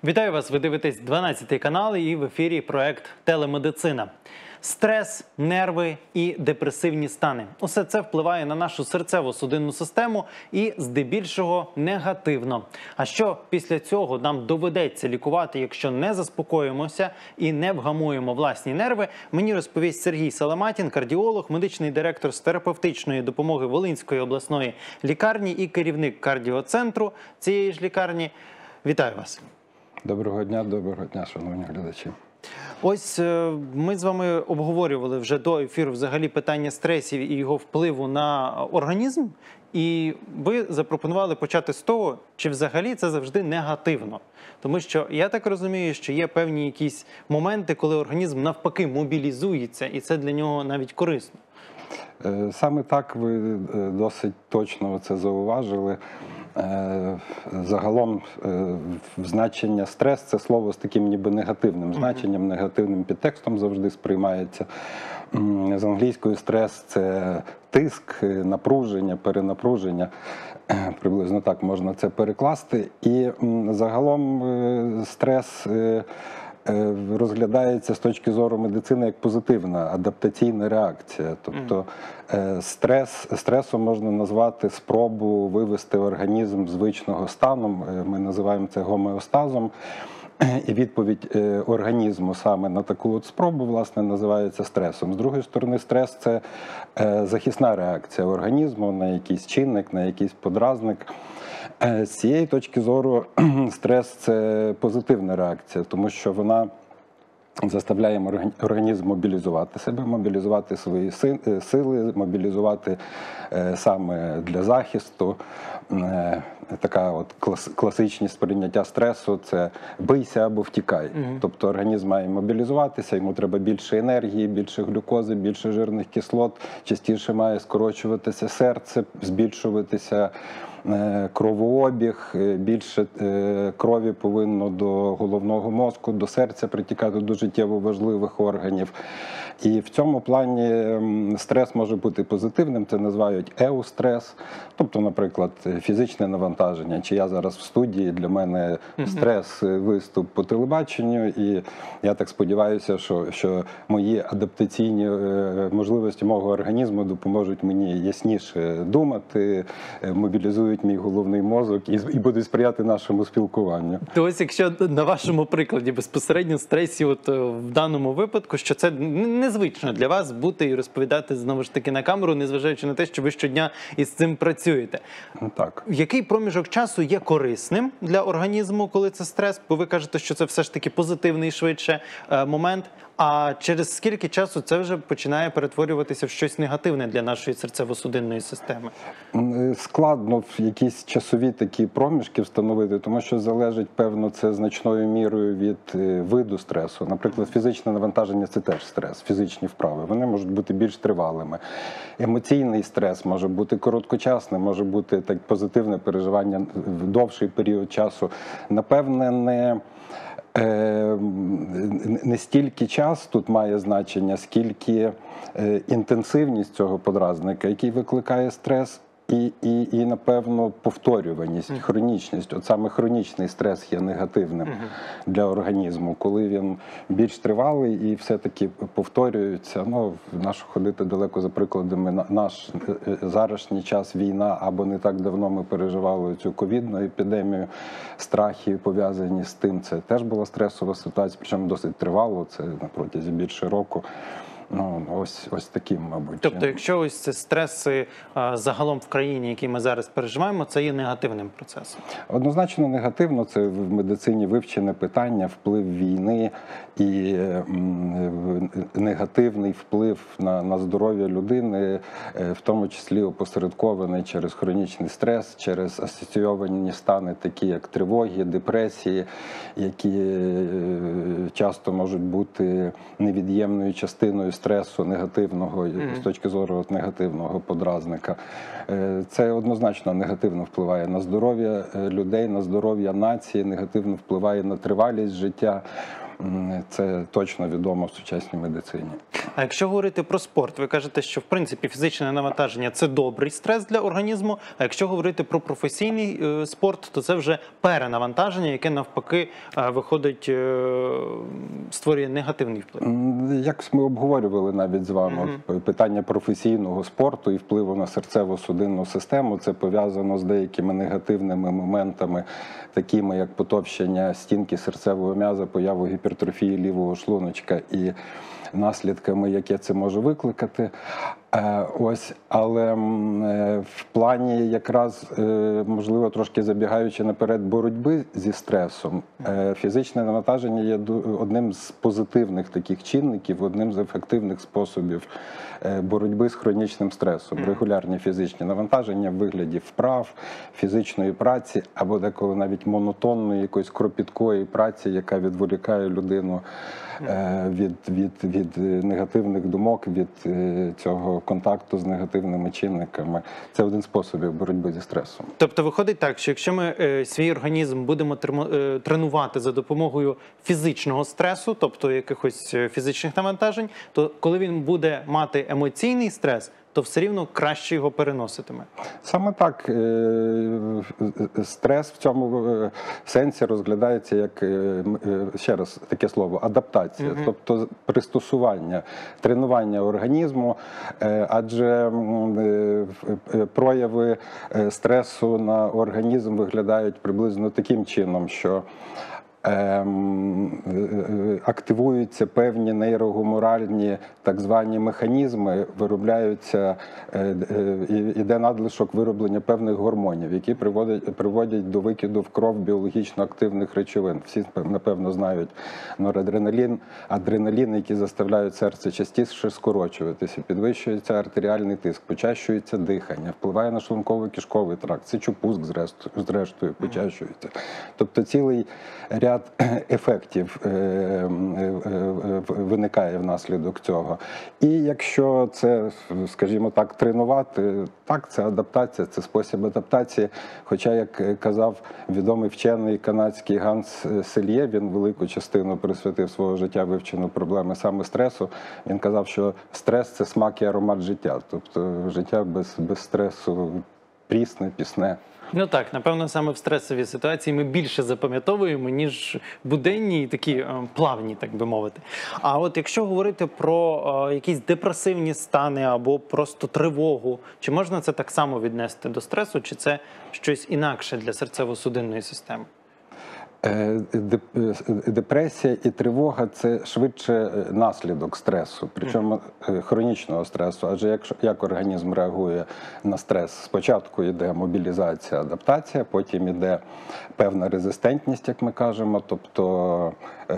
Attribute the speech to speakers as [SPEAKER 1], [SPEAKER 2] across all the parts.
[SPEAKER 1] Вітаю вас! Ви дивитесь 12 канал і в ефірі проект «Телемедицина». Стрес, нерви і депресивні стани – усе це впливає на нашу серцево-судинну систему і здебільшого негативно. А що після цього нам доведеться лікувати, якщо не заспокоїмося і не вгамуємо власні нерви, мені розповість Сергій Саламатін, кардіолог, медичний директор з терапевтичної допомоги Волинської обласної лікарні і керівник кардіоцентру цієї ж лікарні. Вітаю вас!
[SPEAKER 2] Доброго дня, шановні глядачі.
[SPEAKER 1] Ось ми з вами обговорювали вже до ефіру взагалі питання стресів і його впливу на організм. І ви запропонували почати з того, чи взагалі це завжди негативно. Тому що я так розумію, що є певні якісь моменти, коли організм навпаки мобілізується, і це для нього навіть корисно.
[SPEAKER 2] Саме так ви досить точно це зауважили. Загалом значення стрес – це слово з таким ніби негативним значенням, негативним підтекстом завжди сприймається. З англійської стрес – це тиск, напруження, перенапруження. Приблизно так можна це перекласти. І загалом стрес розглядається з точки зору медицини як позитивна адаптаційна реакція. Тобто стресом можна назвати спробу вивести організм з звичного стану, ми називаємо це гомеостазом. І відповідь організму саме на таку от спробу, власне, називається стресом. З другої сторони, стрес – це захисна реакція організму на якийсь чинник, на якийсь подразник. З цієї точки зору стрес – це позитивна реакція, тому що вона заставляє організм мобілізувати себе, мобілізувати свої сили, мобілізувати саме для захисту. Така от класичність сприйняття стресу – це бийся або втікай. Тобто організм має мобілізуватися, йому треба більше енергії, більше глюкози, більше жирних кислот, частіше має скорочуватися серце, збільшуватися кровообіг, більше крові повинно до головного мозку, до серця притікати, до життєво важливих органів. І в цьому плані стрес може бути позитивним, це називають еустрес. Тобто, наприклад, фізичне навантаження. Чи я зараз в студії, для мене стрес, виступ по телебаченню, і я так сподіваюся, що мої адаптаційні можливості мого організму допоможуть мені ясніше думати, мобілізують мій головний мозок і будуть сприяти нашому спілкуванню.
[SPEAKER 1] То ось якщо на вашому прикладі безпосередньо стресі в даному випадку, що це незвично для вас бути і розповідати знову ж таки на камеру, незважаючи на те, що ви щодня із цим працюєте.
[SPEAKER 2] Так.
[SPEAKER 1] Який проміжок часу є корисним для організму, коли це стрес? Бо ви кажете, що це все ж таки позитивний швидше момент. А через скільки часу це вже починає перетворюватися в щось негативне для нашої серцево-судинної системи?
[SPEAKER 2] Складно в якісь часові такі проміжки встановити, тому що залежить, певно, це значною мірою від виду стресу. Наприклад, фізичне навантаження – це теж стрес, фізичні вправи. Вони можуть бути більш тривалими. Емоційний стрес може бути короткочасним, може бути так позитивне переживання в довший період часу. Напевне, не стільки час тут має значення, скільки інтенсивність цього подразника, який викликає стрес, і напевно, повторюваність, хронічність. От саме хронічний стрес є негативним для організму, коли він більш тривалий і все-таки повторюється. Ну, нащо ходити далеко за прикладами. Наш зарашній час, війна, або не так давно ми переживали цю ковідну епідемію, страхи пов'язані з тим. Це теж була стресова ситуація, причому досить тривало, це на протязі більше року. Ну, ось таким, мабуть.
[SPEAKER 1] Тобто, якщо ось це стреси загалом в країні, які ми зараз переживаємо, це є негативним процесом?
[SPEAKER 2] Однозначно негативно. Це в медицині вивчене питання, вплив війни і негативний вплив на здоров'я людини, в тому числі опосередкований через хронічний стрес, через асоційовані стани, такі як тривоги, депресії, які часто можуть бути невід'ємною частиною стресу негативного, з точки зору негативного подразника. Це однозначно негативно впливає на здоров'я людей, на здоров'я нації, негативно впливає на тривалість життя. Це точно відомо в сучасній медицині.
[SPEAKER 1] А якщо говорити про спорт, ви кажете, що в принципі фізичне навантаження – це добрий стрес для організму, а якщо говорити про професійний спорт, то це вже перенавантаження, яке навпаки виходить, створює негативний вплив.
[SPEAKER 2] Якось ми обговорювали навіть з вами питання професійного спорту і впливу на серцево-судинну систему. Це пов'язано з деякими негативними моментами, такими як потовщення стінки серцевого м'яза, появу гіпертрофії лівого шлуночка і наслідками, яке це може викликати. Але в плані якраз, можливо, трошки забігаючи наперед, боротьби зі стресом, фізичне навантаження є одним з позитивних таких чинників, одним з ефективних способів боротьби з хронічним стресом. Регулярні фізичні навантаження в вигляді вправ, фізичної праці або деколи навіть монотонної, якоїсь кропіткої праці, яка відволікає людину від негативних думок, від цього контакту з негативними чинниками. Це один з способів боротьби зі стресом.
[SPEAKER 1] Тобто виходить так, що якщо ми свій організм будемо тренувати за допомогою фізичного стресу, тобто якихось фізичних навантажень, то коли він буде мати емоційний стрес, то все рівно краще його переноситиме.
[SPEAKER 2] Саме так. Стрес в цьому сенсі розглядається як, ще раз таке слово, адаптація, тобто пристосування, тренування організму, адже прояви стресу на організм виглядають приблизно таким чином, що активуються певні нейрогуморальні так звані механізми, виробляються, іде надлишок вироблення певних гормонів, які приводять до викиду в кров біологічно активних речовин. Всі, напевно, знають норадреналін, адреналін, які заставляють серце частіше скорочуватися, підвищується артеріальний тиск, почащується дихання, впливає на шлунково-кишковий тракт, сечопуск зрештою почащується. Тобто цілий ряд ефектів виникає внаслідок цього. І якщо це, скажімо так, тренувати, так, це адаптація, це спосіб адаптації. Хоча, як казав відомий вчений канадський Ганс Сельє, він велику частину присвятив свого життя вивченню проблеми саме стресу, він казав, що стрес – це смак і аромат життя. Тобто життя без стресу прісне, пісне.
[SPEAKER 1] Ну так, напевно, саме в стресовій ситуації ми більше запам'ятовуємо, ніж буденні і такі плавні, так би мовити. А от якщо говорити про якісь депресивні стани або просто тривогу, чи можна це так само віднести до стресу, чи це щось інакше для серцево-судинної системи?
[SPEAKER 2] Депресія і тривога – це швидше наслідок стресу, причому хронічного стресу. Адже як організм реагує на стрес? Спочатку йде мобілізація, адаптація, потім йде певна резистентність, як ми кажемо, тобто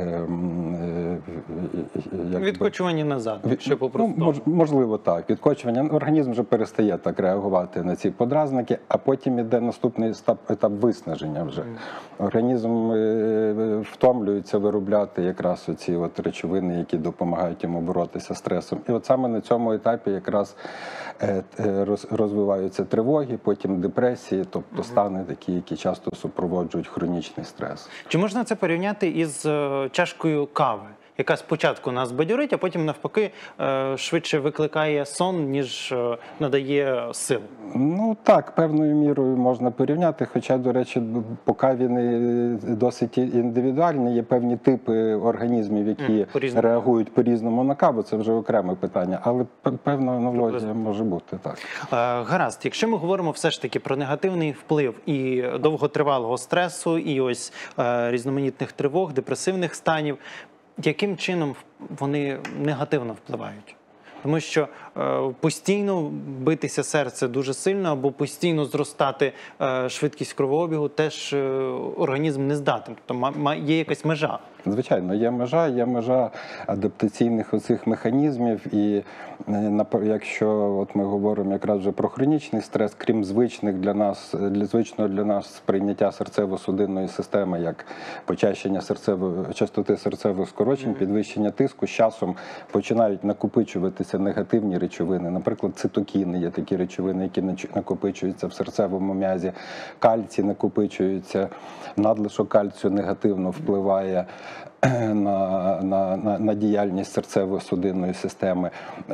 [SPEAKER 1] відкочування назад, якщо по-простому.
[SPEAKER 2] Можливо, так. Відкочування. Організм вже перестає так реагувати на ці подразники, а потім йде наступний етап виснаження вже. Організм втомлюється виробляти якраз оці от речовини, які допомагають йому боротися з стресом. І от саме на цьому етапі якраз розвиваються тривоги, потім депресії, тобто стани такі, які часто супроводжують хронічний стрес.
[SPEAKER 1] Чи можна це порівняти із чашкою кави, яка спочатку нас бадьорить, а потім навпаки швидше викликає сон, ніж надає сил? Ну
[SPEAKER 2] так, певною мірою можна порівняти, хоча, до речі, по каві досить індивідуальні, є певні типи організмів, які реагують по-різному на каву, це вже окреме питання, але певна аналогія може бути, так.
[SPEAKER 1] Гаразд, якщо ми говоримо все ж таки про негативний вплив і довготривалого стресу, і ось різноманітних тривог, депресивних станів, яким чином вони негативно впливають? Тому що постійно битися серце дуже сильно або постійно зростати швидкість кровообігу теж організм не здатен. Тобто є якась межа.
[SPEAKER 2] Звичайно, є межа адаптаційних оцих механізмів. І якщо от ми говоримо якраз вже про хронічний стрес, крім звичного для нас сприйняття серцево-судинної системи, як почащення частоти серцевих скорочень, підвищення тиску, з часом починають накопичуватися негативні речовини. Наприклад, цитокіни є такі речовини, які накопичуються в серцевому м'язі, кальцій накопичується, надлишок кальцію негативно впливає на діяльність серцево-судинної системи,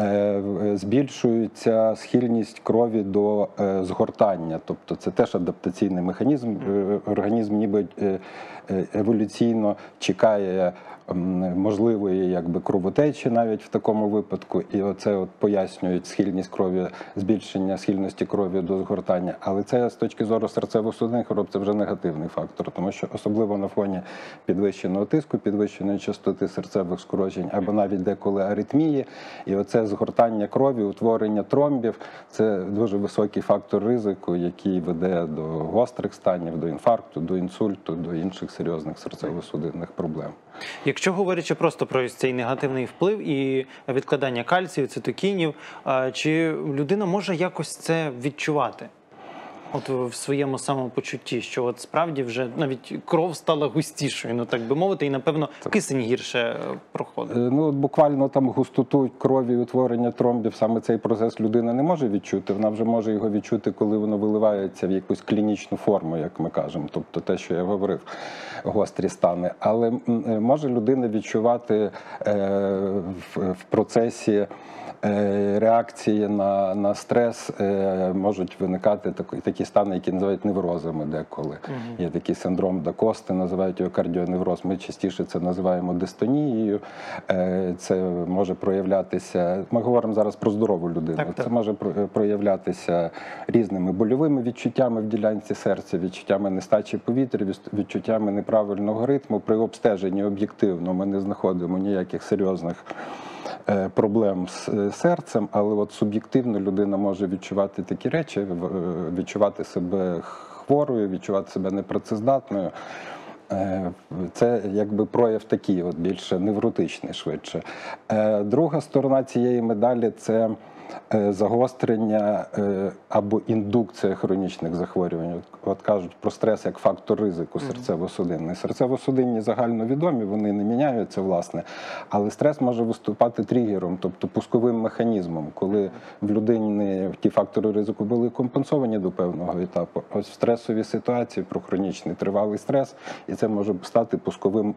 [SPEAKER 2] збільшується схильність крові до згортання, тобто це теж адаптаційний механізм. Організм ніби еволюційно чекає можливої якби кровотечі навіть в такому випадку, і оце от пояснюють схильність крові, збільшення схильності крові до згортання. Але це з точки зору серцево-судинних хвороб це вже негативний фактор, тому що особливо на фоні підвищеного тиску, підвищеної частоти серцевих скорочень або навіть деколи аритмії, і оце згортання крові, утворення тромбів – це дуже високий фактор ризику, який веде до гострих станів, до інфаркту, до інсульту, до інших серйозних серцево-судинних проблем.
[SPEAKER 1] Якщо говорячи просто про цей негативний вплив і відкладання кальцію, цитокінів, чи людина може якось це відчувати? От в своєму самопочутті, що от справді вже навіть кров стала густішою, ну так би мовити, і, напевно, кисень гірше проходить.
[SPEAKER 2] Ну, буквально там густоту крові, утворення тромбів, саме цей процес людина не може відчути. Вона вже може його відчути, коли воно виливається в якусь клінічну форму, як ми кажемо. Тобто те, що я говорив, гострі стани. Але може людина відчувати в процесі реакції на стрес, можуть виникати такі стани, які називають неврозами деколи. Є такий синдром Дакости, називають його кардіоневроз. Ми частіше це називаємо дистонією. Це може проявлятися, ми говоримо зараз про здорову людину, це може проявлятися різними больовими відчуттями в ділянці серця, відчуттями нестачі повітря, відчуттями неправильного ритму. При обстеженні об'єктивно ми не знаходимо ніяких серйозних проблем з серцем, але от суб'єктивно людина може відчувати такі речі, відчувати себе хворою, відчувати себе непрацездатною. Це якби прояв такий, от більше невротичний швидше. Друга сторона цієї медалі – це загострення або індукція хронічних захворювань. От кажуть про стрес як фактор ризику серцево-судинний. Серцево-судинні загальновідомі, вони не міняються, власне, але стрес може виступати тригером, тобто пусковим механізмом, коли в людині ті фактори ризику були компенсовані до певного етапу. Ось в стресовій ситуації про хронічний тривалий стрес, і це може стати пусковим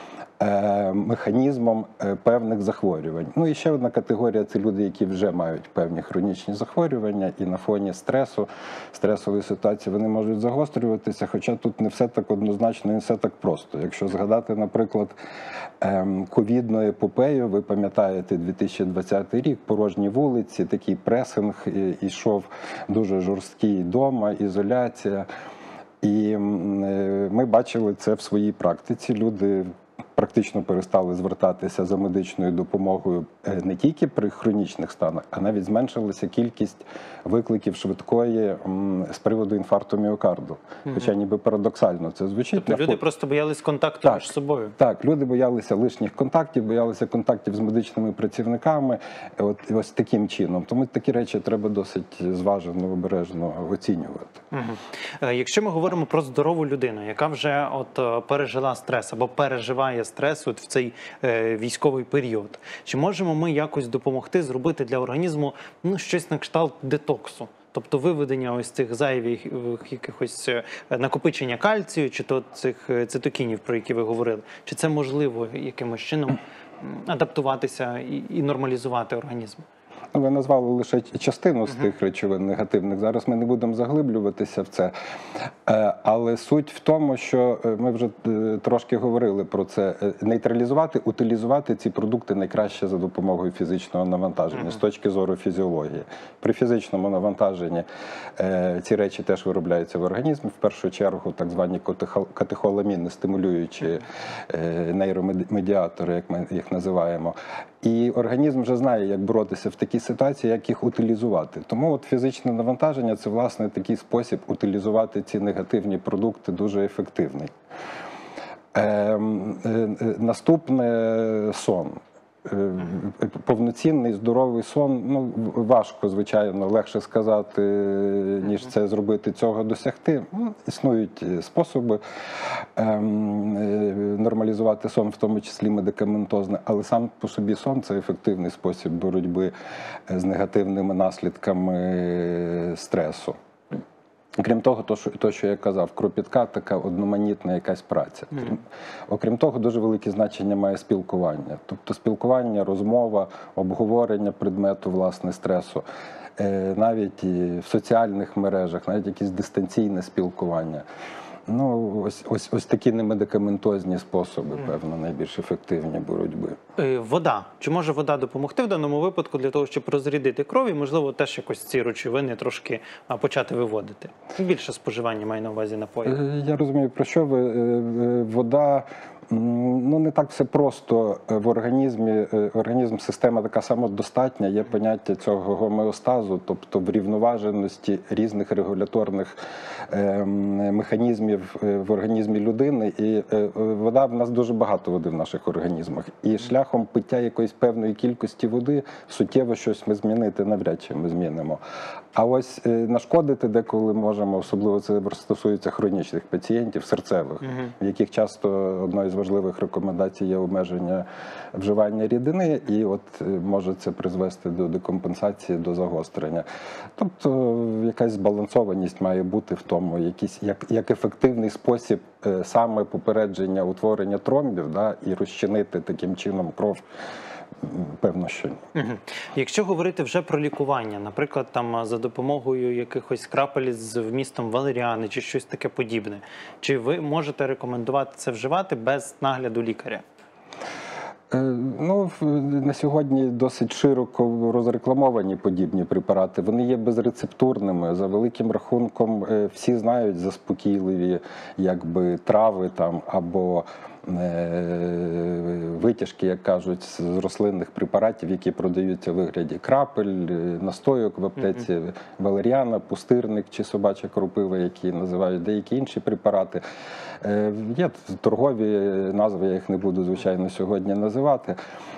[SPEAKER 2] механізмом певних захворювань. Ну і ще одна категорія – це люди, які вже мають певні хронічні захворювання, і на фоні стресу, стресової ситуації вони можуть загострюватися, хоча тут не все так однозначно, не все так просто. Якщо згадати, наприклад, ковідну епопею, ви пам'ятаєте 2020 рік, порожні вулиці, такий пресинг, ішов дуже жорсткий дома, ізоляція. І ми бачили це в своїй практиці. Люди практично перестали звертатися за медичною допомогою не тільки при хронічних станах, а навіть зменшилася кількість викликів швидкої з приводу інфаркту міокарду. Хоча ніби парадоксально це звучить.
[SPEAKER 1] Тобто люди просто боялись контакту між собою?
[SPEAKER 2] Так, люди боялися лишніх контактів, боялися контактів з медичними працівниками, ось таким чином. Тому такі речі треба досить зважено, обережно оцінювати.
[SPEAKER 1] Якщо ми говоримо про здорову людину, яка вже пережила стрес або переживає стрес в цей військовий період, чи можемо ми якось допомогти зробити для організму щось на кшталт детоксу? Тобто виведення ось цих зайвих якихось накопичення кальцію, чи то цих цитокінів, про які ви говорили. Чи це можливо якимось чином адаптуватися і нормалізувати організм?
[SPEAKER 2] Ви назвали лише частину з тих речовин негативних. Зараз ми не будемо заглиблюватися в це. Але суть в тому, що ми вже трошки говорили про це. Нейтралізувати, утилізувати ці продукти найкраще за допомогою фізичного навантаження, з точки зору фізіології. При фізичному навантаженні ці речі теж виробляються в організмі. В першу чергу так звані катехоламіни, стимулюючі нейромедіатори, як ми їх називаємо. І організм вже знає, як боротися в такій ситуації, як їх утилізувати. Тому от фізичне навантаження – це, власне, такий спосіб утилізувати ці негативні продукти дуже ефективний. Наступне – сон. Повноцінний, здоровий сон, важко, звичайно, легше сказати, ніж це зробити, цього досягти. Існують способи нормалізувати сон, в тому числі медикаментозний, але сам по собі сон – це ефективний спосіб боротьби з негативними наслідками стресу. Крім того, то, що я казав, кропітка така одноманітна якась праця. Окрім того, дуже велике значення має спілкування. Тобто спілкування, розмова, обговорення предмету, власне, стресу. Навіть і в соціальних мережах, навіть якесь дистанційне спілкування. Ну, ось такі немедикаментозні способи, певно, найбільш ефективні боротьби.
[SPEAKER 1] Вода. Чи може вода допомогти в даному випадку для того, щоб розрядити кров і, можливо, теж якось ці речовини трошки почати виводити? Більше споживання маю на увазі напоїв.
[SPEAKER 2] Я розумію, про що ви. Вода, ну, не так все просто в організмі. Організм – система така самодостатня, є поняття цього гомеостазу, тобто врівноваженості різних регуляторних механізмів в організмі людини. І вода, в нас дуже багато води в наших організмах. І шляхом пиття якоїсь певної кількості води суттєво щось ми змінити навряд чи ми змінимо. А ось нашкодити деколи можемо, особливо це стосується хронічних пацієнтів, серцевих, в яких часто одною з важливих рекомендацій є обмеження вживання рідини, і от може це призвести до декомпенсації, до загострення. Тобто якась збалансованість має бути в тому, як ефективний спосіб саме попередження утворення тромбів, да, і розчинити таким чином кров. Певно, що ні.
[SPEAKER 1] Якщо говорити вже про лікування, наприклад, там за допомогою якихось крапель з вмістом валеріани чи щось таке подібне, чи ви можете рекомендувати це вживати без нагляду лікаря?
[SPEAKER 2] Ну, на сьогодні досить широко розрекламовані подібні препарати. Вони є безрецептурними. За великим рахунком всі знають заспокійливі якби трави там або витяжки, як кажуть, з рослинних препаратів, які продаються в вигляді крапель, настойок в аптеці, валеріана, пустирник чи собача кропива, які називають деякі інші препарати. Є торгові назви, я їх не буду, звичайно, сьогодні називати.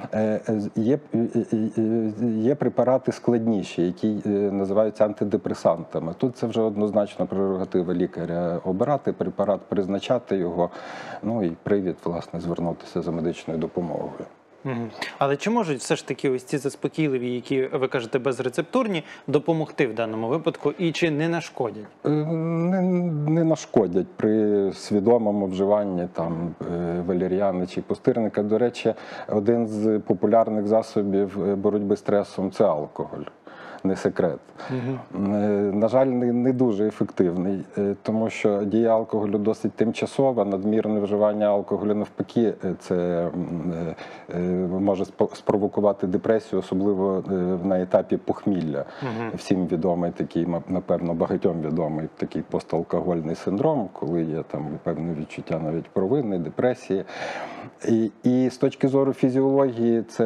[SPEAKER 2] Є препарати складніші, які називаються антидепресантами. Тут це вже однозначно прерогатива лікаря обирати препарат, призначати його, ну і привід, власне, звернутися за медичною допомогою.
[SPEAKER 1] Але чи можуть все ж таки ось ці заспокійливі, які, ви кажете, безрецептурні, допомогти в даному випадку і чи не нашкодять?
[SPEAKER 2] Не нашкодять при свідомому вживанні там валеріани чи пустирника. До речі, один з популярних засобів боротьби з стресом – це алкоголь. Не секрет. На жаль, не дуже ефективний, тому що дія алкоголю досить тимчасова, надмірне вживання алкоголю навпаки, це може спровокувати депресію, особливо на етапі похмілля. Всім відомий такий, напевно, багатьом відомий такий посталкогольний синдром, коли є там певне відчуття навіть провини, депресії. І з точки зору фізіології це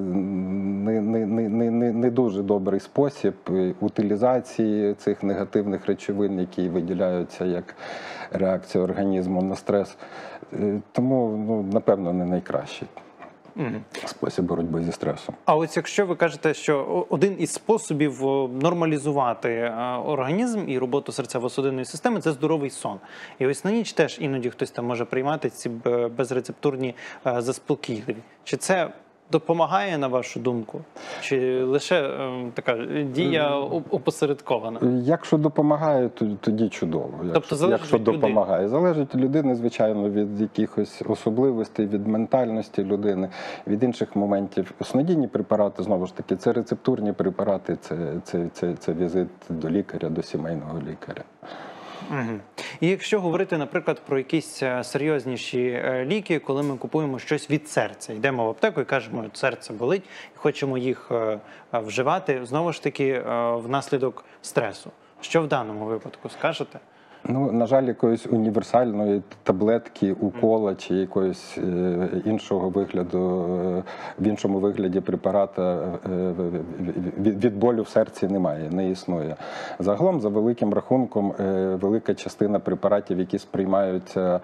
[SPEAKER 2] не дуже добрий спосіб утилізації цих негативних речовин, які виділяються як реакція організму на стрес. Тому, ну, напевно, не найкращий спосіб боротьби зі стресом.
[SPEAKER 1] А ось якщо ви кажете, що один із способів нормалізувати організм і роботу серцево-судинної системи – це здоровий сон. І ось на ніч теж іноді хтось там може приймати ці безрецептурні заспокійливі. Чи це допомагає, на вашу думку? Чи лише така дія опосередкована?
[SPEAKER 2] Якщо допомагає, то тоді чудово.
[SPEAKER 1] Тобто
[SPEAKER 2] якщо допомагає. Залежить від людини, звичайно, від якихось особливостей, від ментальності людини, від інших моментів. Снодійні препарати, знову ж таки, це рецептурні препарати, це візит до лікаря, до сімейного лікаря.
[SPEAKER 1] І якщо говорити, наприклад, про якісь серйозніші ліки, коли ми купуємо щось від серця, йдемо в аптеку і кажемо, що серце болить, і хочемо їх вживати, знову ж таки, внаслідок стресу. Що в даному випадку скажете?
[SPEAKER 2] Ну, на жаль, якоїсь універсальної таблетки, укола чи якогось іншого вигляду, в іншому вигляді препарата від болю в серці немає, не існує. Загалом, за великим рахунком, велика частина препаратів, які сприймаються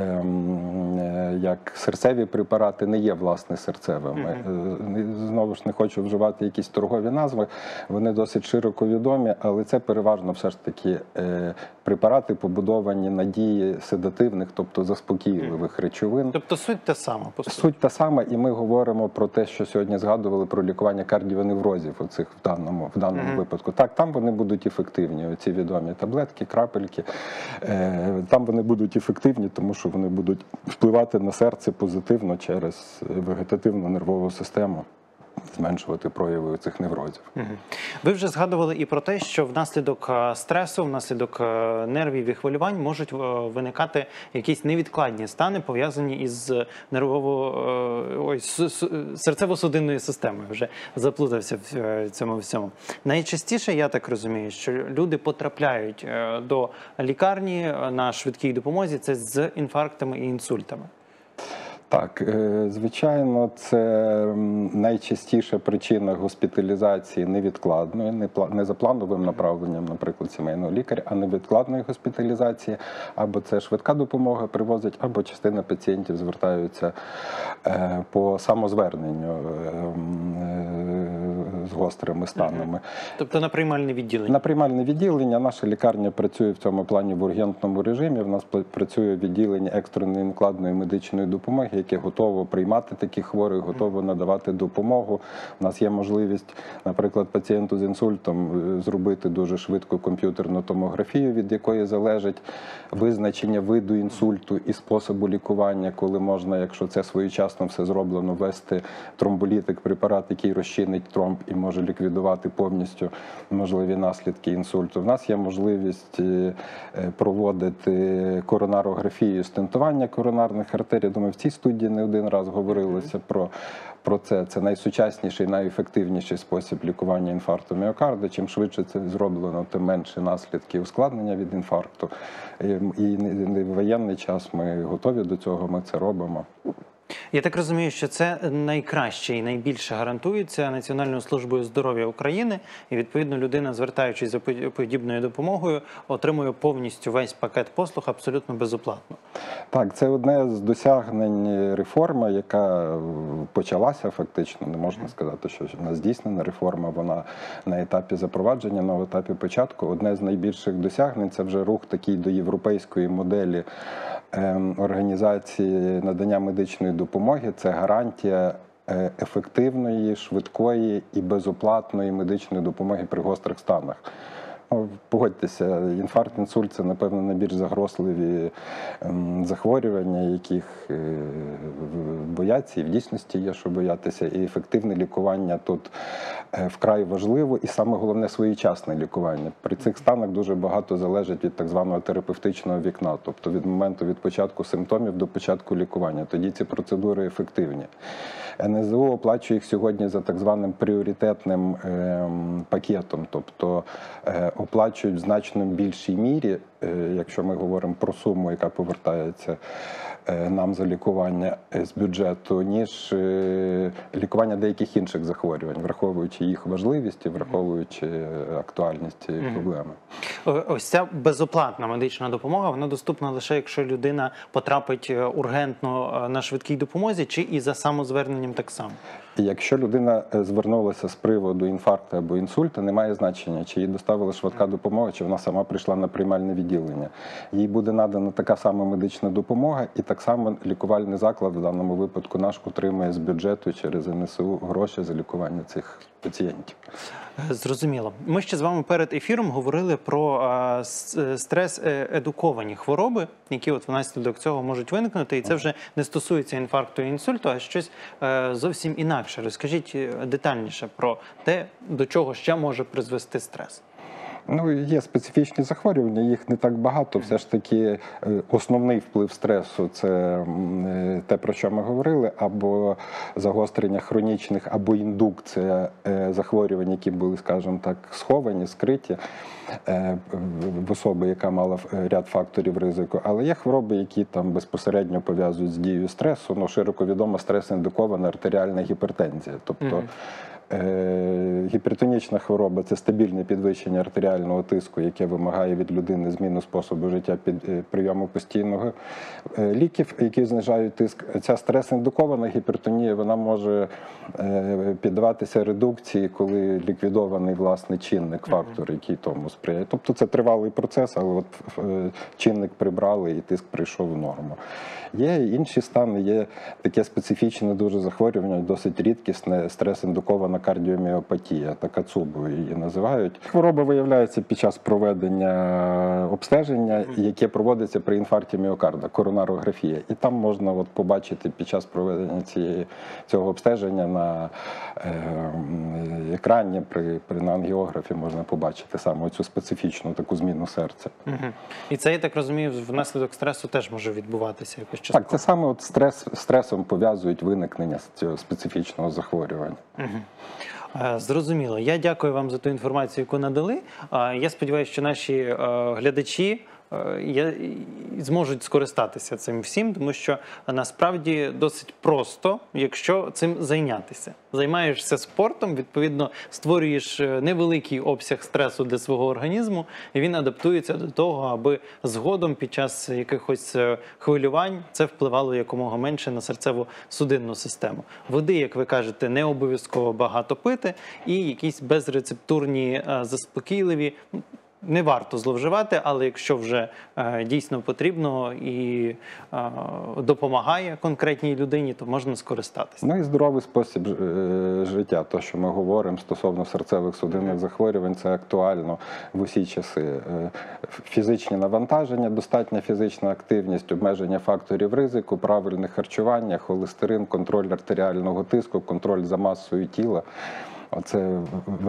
[SPEAKER 2] як серцеві препарати, не є, власне, серцевими. Знову ж не хочу вживати якісь торгові назви, вони досить широко відомі, але це переважно все ж таки препарати, препарати побудовані на дії седативних, тобто заспокійливих речовин.
[SPEAKER 1] Тобто суть та сама, по суті.
[SPEAKER 2] Суть та сама, і ми говоримо про те, що сьогодні згадували про лікування кардіоневрозів оцих в даному випадку. Так, там вони будуть ефективні, оці відомі таблетки, крапельки. Там вони будуть ефективні, тому що вони будуть впливати на серце позитивно через вегетативну нервову систему, зменшувати прояви цих неврозів.
[SPEAKER 1] Ви вже згадували і про те, що внаслідок стресу, внаслідок нервів і хвилювань можуть виникати якісь невідкладні стани, пов'язані із серцево-судинною системою. Вже заплутався в цьому всьому. Найчастіше, я так розумію, що люди потрапляють до лікарні на швидкій допомозі це з інфарктами і інсультами.
[SPEAKER 2] Так, звичайно, це найчастіша причина госпіталізації невідкладної, не за плановим направленням, наприклад, сімейного лікаря, а невідкладної госпіталізації. Або це швидка допомога привозить, або частина пацієнтів звертаються по самозверненню з гострими станами.
[SPEAKER 1] Тобто на приймальне відділення?
[SPEAKER 2] На приймальне відділення. Наша лікарня працює в цьому плані в ургентному режимі. В нас працює відділення екстреної невідкладної медичної допомоги, яке готово приймати таких хворих, готово надавати допомогу. У нас є можливість, наприклад, пацієнту з інсультом зробити дуже швидку комп'ютерну томографію, від якої залежить визначення виду інсульту і способу лікування, коли можна, якщо це своєчасно все зроблено, ввести тромболітик, препарат, який розчинить тромб і може ліквідувати повністю можливі наслідки інсульту. У нас є можливість проводити коронарографію, стентування коронарних артерій. Думаю, в цій студії не один раз говорилося про це. Це найсучасніший, найефективніший спосіб лікування інфаркту міокарда. Чим швидше це зроблено, тим менше наслідки ускладнення від інфаркту. І в воєнний час ми готові до цього, ми це робимо.
[SPEAKER 1] Я так розумію, що це найкраще і найбільше гарантується Національною службою здоров'я України, і відповідно людина, звертаючись за подібною допомогою, отримує повністю весь пакет послуг абсолютно безоплатно.
[SPEAKER 2] Так, це одне з досягнень реформи, яка почалася фактично, не можна сказати, що вона здійснена реформа, вона на етапі запровадження, на етапі початку. Одне з найбільших досягнень – це вже рух такий до європейської моделі організації надання медичної допомоги. Це гарантія ефективної, швидкої і безоплатної медичної допомоги при гострих станах. Погодьтеся, інфаркт, інсульт – це, напевно, найбільш загрозливі захворювання, яких бояться, і в дійсності є, що боятися. І ефективне лікування тут вкрай важливо, і саме головне – своєчасне лікування. При цих станах дуже багато залежить від так званого терапевтичного вікна, тобто від моменту від початку симптомів до початку лікування. Тоді ці процедури ефективні. НСЗУ оплачує їх сьогодні за так званим пріоритетним пакетом, тобто оплачують в значно більшій мірі, якщо ми говоримо про суму, яка повертається нам за лікування з бюджету, ніж лікування деяких інших захворювань, враховуючи їх важливість і враховуючи актуальність цієї проблеми.
[SPEAKER 1] Ось ця безоплатна медична допомога, вона доступна лише, якщо людина потрапить ургентно на швидкій допомозі, чи і за самозверненням так само?
[SPEAKER 2] Якщо людина звернулася з приводу інфаркту або інсульту, немає значення, чи їй доставила швидка допомога, чи вона сама прийшла на приймальне відділення. Їй буде надана така сама медична допомога, і так само лікувальний заклад, в даному випадку наш, отримує з бюджету через НСУ гроші за лікування цих пацієнтів.
[SPEAKER 1] Зрозуміло. Ми ще з вами перед ефіром говорили про стрес-едуковані хвороби, які от внаслідок цього можуть виникнути, і це вже не стосується інфаркту і інсульту, а щось зовсім інакше. Розкажіть детальніше про те, до чого ще може призвести стрес.
[SPEAKER 2] Ну, є специфічні захворювання, їх не так багато. Все ж таки основний вплив стресу – це те, про що ми говорили, або загострення хронічних, або індукція захворювань, які були, скажімо так, сховані, скриті в особи, яка мала ряд факторів ризику. Але є хвороби, які там безпосередньо пов'язують з дією стресу. Ну, широко відома стрес-індукована артеріальна гіпертензія. Тобто Гіпертонічна хвороба – це стабільне підвищення артеріального тиску, яке вимагає від людини зміну способу життя під прийому постійного ліків, які знижають тиск. Ця стрес-індукована гіпертонія, вона може піддаватися редукції, коли ліквідований власний чинник, фактор, який тому сприяє. Тобто це тривалий процес, але от чинник прибрали і тиск прийшов в норму. Є інші стани, є таке специфічне дуже захворювання, досить рідкісне, стрес-індукована кардіоміопатія, Такацубу її називають. Хвороба виявляється під час проведення обстеження, яке проводиться при інфаркті міокарда, коронарографія. І там можна от побачити під час проведення цього обстеження на екрані, на ангіографі можна побачити саме цю специфічну таку зміну серця.
[SPEAKER 1] І це, я так розумію, внаслідок стресу теж може відбуватися якось частково?
[SPEAKER 2] Так, це саме от стресом пов'язують виникнення цього специфічного захворювання.
[SPEAKER 1] Зрозуміло. Я дякую вам за ту інформацію, яку надали. Я сподіваюся, що наші глядачі зможуть скористатися цим всім, тому що насправді досить просто, якщо цим зайнятися. Займаєшся спортом, відповідно, створюєш невеликий обсяг стресу для свого організму, і він адаптується до того, аби згодом під час якихось хвилювань це впливало якомога менше на серцево-судинну систему. Води, як ви кажете, не обов'язково багато пити, і якісь безрецептурні, заспокійливі, не варто зловживати, але якщо вже дійсно потрібно і допомагає конкретній людині, то можна скористатися.
[SPEAKER 2] Ну і здоровий спосіб життя, то, що ми говоримо стосовно серцевих судинних захворювань, це актуально в усі часи. Фізичні навантаження, достатня фізична активність, обмеження факторів ризику, правильне харчування, холестерин, контроль артеріального тиску, контроль за масою тіла. Оце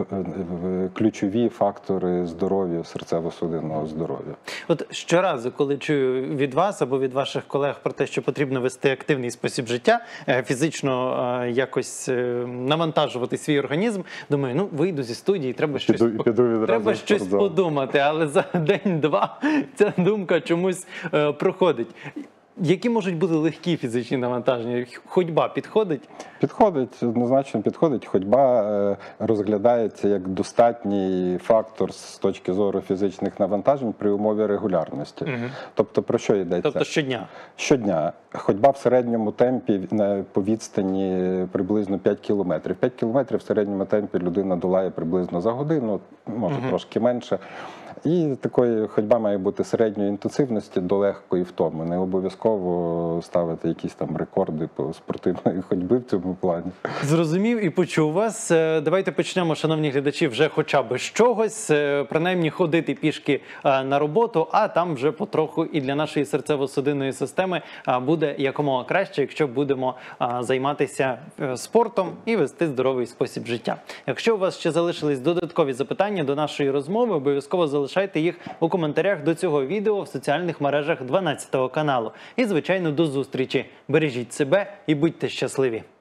[SPEAKER 2] ключові фактори здоров'я, серцево-судинного здоров'я.
[SPEAKER 1] От щоразу, коли чую від вас або від ваших колег про те, що потрібно вести активний спосіб життя, фізично якось навантажувати свій організм, думаю, ну вийду зі студії, треба щось подумати, але за день-два ця думка чомусь проходить. Які можуть бути легкі фізичні навантаження? Ходьба підходить?
[SPEAKER 2] Підходить, однозначно підходить. Ходьба розглядається як достатній фактор з точки зору фізичних навантажень при умові регулярності. Тобто про що йдеться?
[SPEAKER 1] Тобто щодня?
[SPEAKER 2] Щодня. Ходьба в середньому темпі по відстані приблизно 5 кілометрів. 5 кілометрів в середньому темпі людина долає приблизно за годину, може трошки менше. І такої ходьба має бути середньої інтенсивності до легкої втоми. Не обов'язково ставити якісь там рекорди по спортивної ходьби в цьому плані.
[SPEAKER 1] Зрозумів і почув вас. Давайте почнемо, шановні глядачі, вже хоча б з чогось. Принаймні ходити пішки на роботу, а там вже потроху і для нашої серцево-судинної системи буде якомога краще, якщо будемо займатися спортом і вести здоровий спосіб життя. Якщо у вас ще залишились додаткові запитання до нашої розмови, обов'язково залишайте їх у коментарях до цього відео в соціальних мережах 12 каналу. І, звичайно, до зустрічі. Бережіть себе і будьте щасливі!